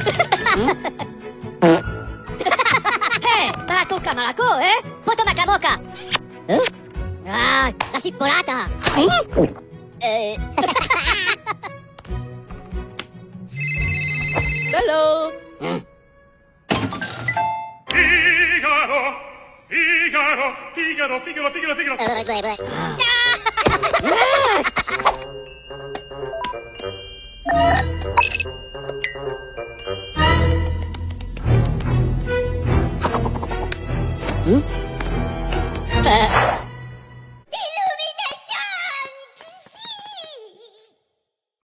Malacocca, malacò, eh? Potomaca moca! Ah, la cippolata! Bello! Figaro!